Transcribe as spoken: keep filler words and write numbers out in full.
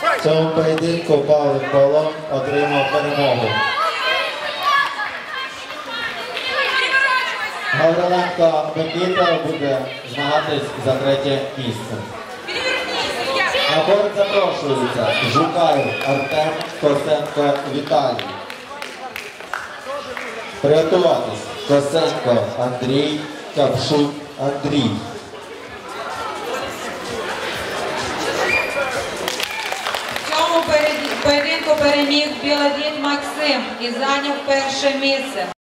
В цьому поєдинку Павлик Павло отримав перемогу. Гавриленко Микита буде змагатись за третє місце. На борт запрошуються Жукаєв Артем, Косенко Віталій. Приготуватись Косенко Андрій, Капшут Андрій. В цьому поєдинку переміг Білодід Максим і зайняв перше місце.